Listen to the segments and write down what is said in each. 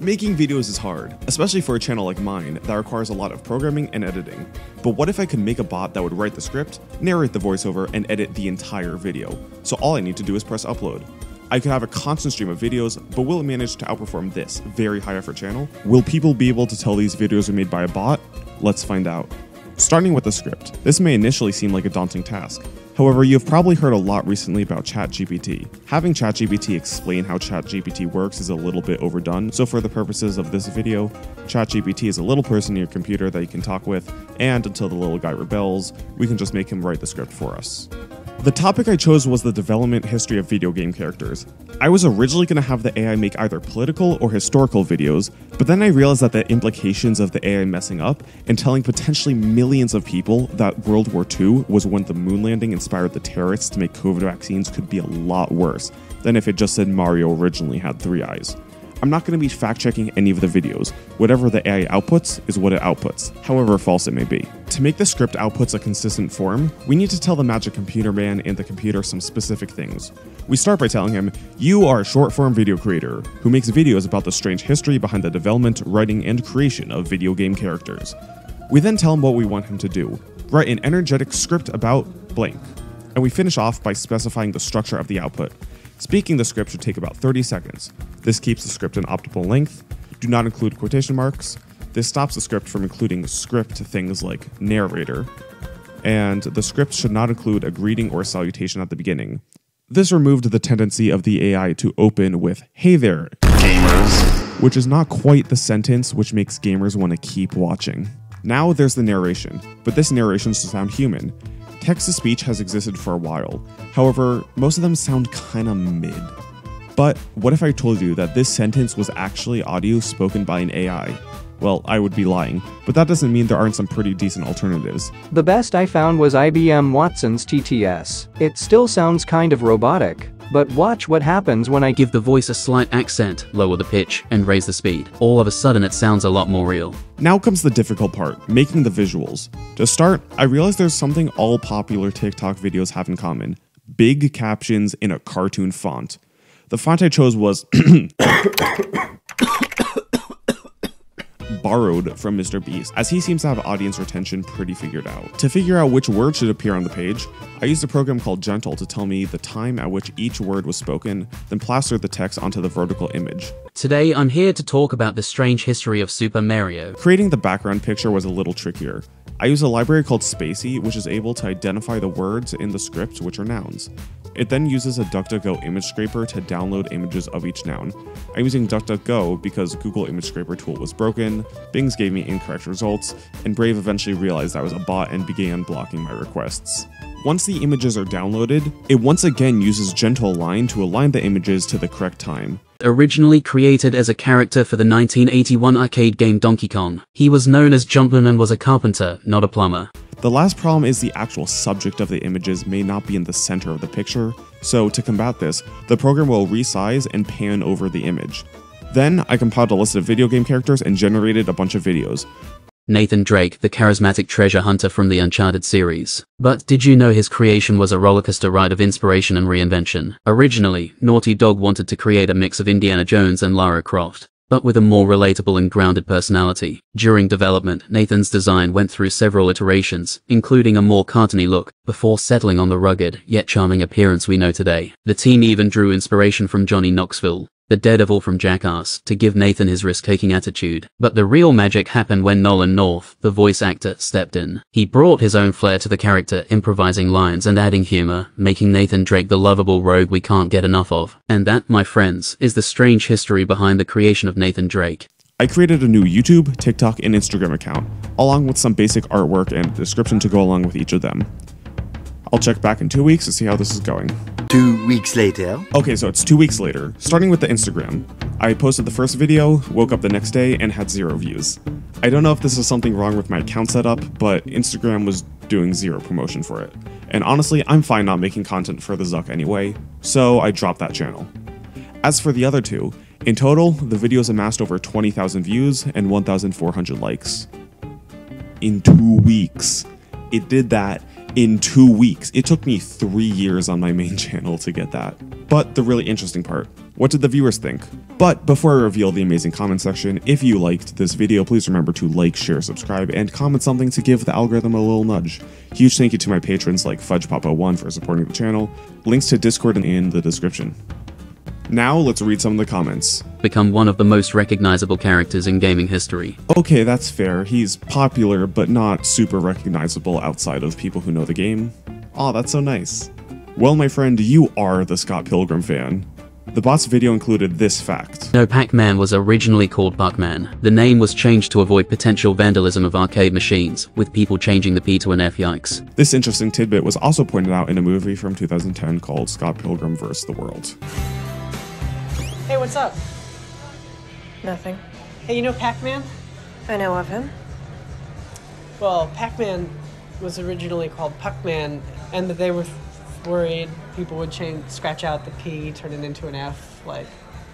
Making videos is hard, especially for a channel like mine that requires a lot of programming and editing. But what if I could make a bot that would write the script, narrate the voiceover, and edit the entire video? So all I need to do is press upload. I could have a constant stream of videos, but will it manage to outperform this very high effort channel? Will people be able to tell these videos are made by a bot? Let's find out. Starting with the script, this may initially seem like a daunting task. However, you've probably heard a lot recently about ChatGPT. Having ChatGPT explain how ChatGPT works is a little bit overdone, so for the purposes of this video, ChatGPT is a little person in your computer that you can talk with, and until the little guy rebels, we can just make him write the script for us. The topic I chose was the development history of video game characters. I was originally going to have the AI make either political or historical videos, but then I realized that the implications of the AI messing up and telling potentially millions of people that World War II was when the moon landing inspired the terrorists to make COVID vaccines could be a lot worse than if it just said Mario originally had 3 eyes. I'm not going to be fact-checking any of the videos. Whatever the AI outputs is what it outputs, however false it may be. To make the script outputs a consistent form, we need to tell the magic computer man and the computer some specific things. We start by telling him, you are a short-form video creator who makes videos about the strange history behind the development, writing, and creation of video game characters. We then tell him what we want him to do. Write an energetic script about blank. And we finish off by specifying the structure of the output. Speaking the script should take about 30 seconds. This keeps the script an optimal length. Do not include quotation marks. This stops the script from including script things like narrator. And the script should not include a greeting or a salutation at the beginning. This removed the tendency of the AI to open with, "Hey there, gamers," which is not quite the sentence which makes gamers want to keep watching. Now there's the narration, but this narration should sound human. Text-to-speech has existed for a while, however, most of them sound kinda mid. But what if I told you that this sentence was actually audio spoken by an AI? Well, I would be lying, but that doesn't mean there aren't some pretty decent alternatives. The best I found was IBM Watson's TTS. It still sounds kind of robotic. But watch what happens when I give the voice a slight accent, lower the pitch, and raise the speed. All of a sudden it sounds a lot more real. Now comes the difficult part, making the visuals. To start, I realized there's something all popular TikTok videos have in common. Big captions in a cartoon font. The font I chose was borrowed from Mr. Beast, as he seems to have audience retention pretty figured out. To figure out which word should appear on the page, I used a program called Gentle to tell me the time at which each word was spoken, then plastered the text onto the vertical image. Today I'm here to talk about the strange history of Super Mario. Creating the background picture was a little trickier. I use a library called Spacey, which is able to identify the words in the script which are nouns. It then uses a DuckDuckGo image scraper to download images of each noun. I'm using DuckDuckGo because Google image scraper tool was broken, Bing's gave me incorrect results, and Brave eventually realized I was a bot and began blocking my requests. Once the images are downloaded, it once again uses Gentle Align to align the images to the correct time. Originally created as a character for the 1981 arcade game Donkey Kong, he was known as Jumpman and was a carpenter, not a plumber. The last problem is the actual subject of the images may not be in the center of the picture, so to combat this, the program will resize and pan over the image. Then, I compiled a list of video game characters and generated a bunch of videos. Nathan Drake, the charismatic treasure hunter from the Uncharted series. But did you know his creation was a rollercoaster ride of inspiration and reinvention? Originally, Naughty Dog wanted to create a mix of Indiana Jones and Lara Croft, but with a more relatable and grounded personality. During development, Nathan's design went through several iterations, including a more cartoony look, before settling on the rugged, yet charming appearance we know today. The team even drew inspiration from Johnny Knoxville, the Daredevil from Jackass, to give Nathan his risk-taking attitude. But the real magic happened when Nolan North, the voice actor, stepped in. He brought his own flair to the character, improvising lines and adding humor, making Nathan Drake the lovable rogue we can't get enough of. And that, my friends, is the strange history behind the creation of Nathan Drake. I created a new YouTube, TikTok, and Instagram account, along with some basic artwork and a description to go along with each of them. I'll check back in 2 weeks to see how this is going. 2 weeks later. Okay, so it's 2 weeks later. Starting with the Instagram. I posted the first video, woke up the next day, and had 0 views. I don't know if this is something wrong with my account setup, but Instagram was doing 0 promotion for it. And honestly, I'm fine not making content for the Zuck anyway, so I dropped that channel. As for the other 2, in total, the videos amassed over 20,000 views and 1,400 likes. In 2 weeks. It did that in 2 weeks. It took me 3 years on my main channel to get that. But the really interesting part, what did the viewers think? But before I reveal the amazing comment section, if you liked this video, please remember to like, share, subscribe, and comment something to give the algorithm a little nudge. Huge thank you to my patrons like FudgePapa1 for supporting the channel. Links to Discord in the description. Now let's read some of the comments. Become one of the most recognizable characters in gaming history. Okay, that's fair. He's popular, but not super recognizable outside of people who know the game. Aw, that's so nice. Well, my friend, you are the Scott Pilgrim fan. The bot's video included this fact. No, Pac-Man was originally called Buckman. The name was changed to avoid potential vandalism of arcade machines, with people changing the P to an F. Yikes. This interesting tidbit was also pointed out in a movie from 2010 called Scott Pilgrim vs. the World. Hey, what's up? Nothing. Hey, you know Pac-Man? I know of him. Well, Pac-Man was originally called Puckman, and that they were worried people would scratch out the P, turn it into an F, like...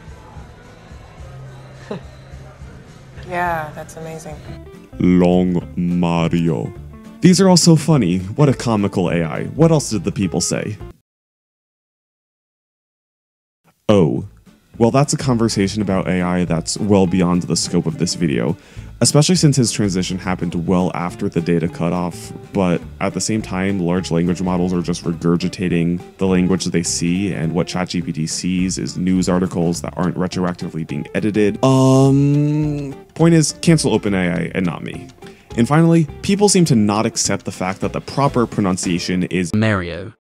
Yeah, that's amazing. Long Mario. These are all so funny. What a comical AI. What else did the people say? Oh. Well, that's a conversation about AI that's well beyond the scope of this video, especially since his transition happened well after the data cutoff, but at the same time, large language models are just regurgitating the language they see, and what ChatGPT sees is news articles that aren't retroactively being edited. Point is, cancel OpenAI and not me. And finally, people seem to not accept the fact that the proper pronunciation is Mario.